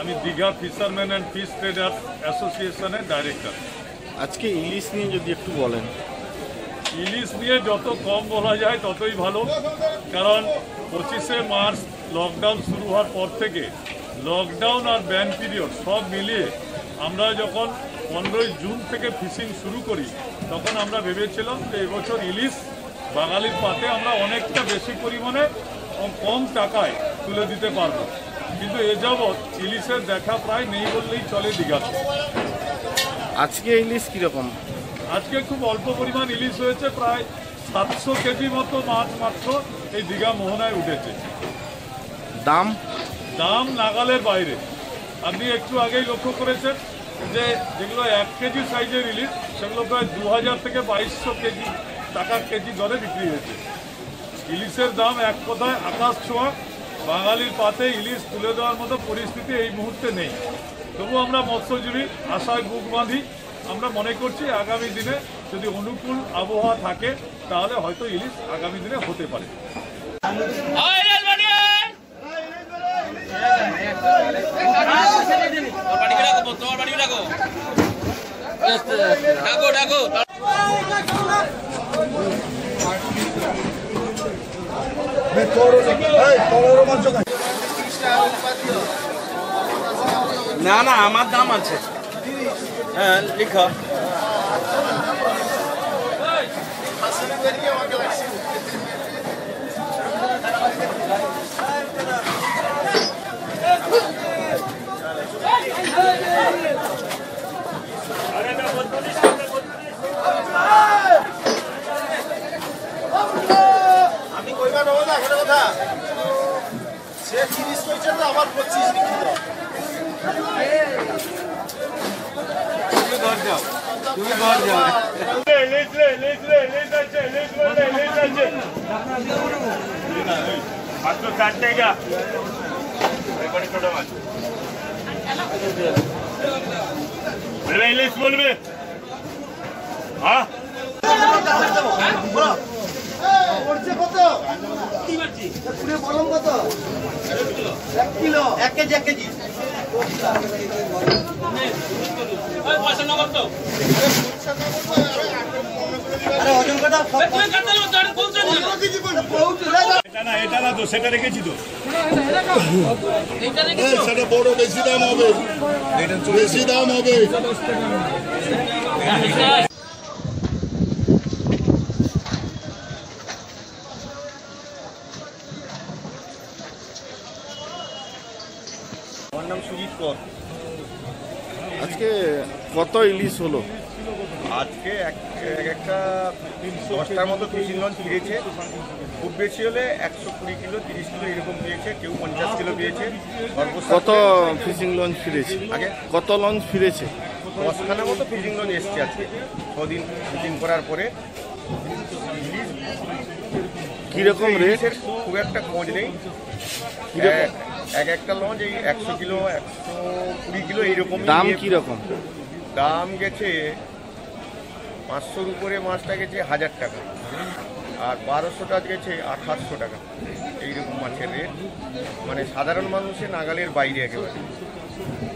আমি Digha fisherman and fish traders অ্যাসোসিয়েশনের director. আজকে ইলিশ নিয়ে যদি একটু বলেন। ইলিশ নিয়ে যত কম বলা যায় ততই ভালো, কারণ 25শে মার্চ লকডাউন শুরু হওয়ার পর থেকে লকডাউন আর ব্যান পিরিয়ড সব মিলিয়ে আমরা যখন 15ই জুন থেকে ফিশিং শুরু করি তখন আমরা ভেবেছিলাম যে এবছর ইলিশ বাঙালির পাতে আমরা অনেকটা বেশি পরিমাণে কম টাকায় তুলে দিতে পারবো, কিন্তু এ যাবৎ ইলিশের দেখা প্রায় নেই বললেই চলে দীঘাতে। আজকে ইলিশ কীরকম? আজকে খুব অল্প পরিমাণ ইলিশ হয়েছে, প্রায় 700 কেজি মতো মাছ মাত্র এই দীঘা মোহনায় উঠেছে। দাম দাম নাগালের বাইরে। আপনি একটু আগেই লক্ষ্য করেছেন যে যেগুলো 1 কেজি সাইজের ইলিশ সেগুলো প্রায় 2000 থেকে 2200 কেজি টাকা কেজি দরে বিক্রি হয়েছে। ইলিশের দাম এক কথায় আকাশ ছোঁয়া। বাঙালির পাতে ইলিশ তুলে দেওয়ার মতো পরিস্থিতি এই মুহূর্তে নেই। তবু আমরা মৎস্যজীবী আশায় বুক বাঁধি। আমরা মনে করছি আগামী দিনে যদি অনুকূল আবহাওয়া থাকে তাহলে হয়তো ইলিশ আগামী দিনে হতে পারে। না না, আমার দাম আছে। হ্যাঁ লিখো। আমি কইবা নেবো না একটা কথা, সে 30 কইছে তো আমার 25 লিখিত। তুমি ঘর যাও। মাত্র 4 টাকা ছোট মাছ ইলিশ বলবে। হ্যাঁ কত বলম কত? 1 কিলো 1 কেজি 1 কেজি এটা না তো সেটা রেখেছি তো। সেটা বড় বেশি দাম হবে, বেশি দাম হবে। আমার নাম সুজিত কর। আজকে কত ইলিশ হলো? আজকে একটা 10টার মতো ফিশিং লঞ্চ ফিরেছে। খুব বেশি হলে 120 কিলো 30 কিলো এরকম পেয়েছে, কেউ 50 কিলো পেয়েছে। কত ফিশিং লঞ্চ ফিরেছে? আগে কত লঞ্চ ফিরেছে? 10খানা মতো ফিশিং লঞ্চ এসছে আজকে 6 দিন ফিশিং করার পরে। ইলিশ কীরকম রেট? ইলিশের খুব একটা খোঁজ নেই। একটা লঞ্চ এই 100 কিলো 120 কিলো এইরকম। দাম কীরকম? দাম গেছে 500-র উপরে মাছটা গেছে 1000 টাকা, আর 1200টা গেছে 800 টাকা। এইরকম মাছের রেট, মানে সাধারণ মানুষের নাগালের বাইরে একেবারে।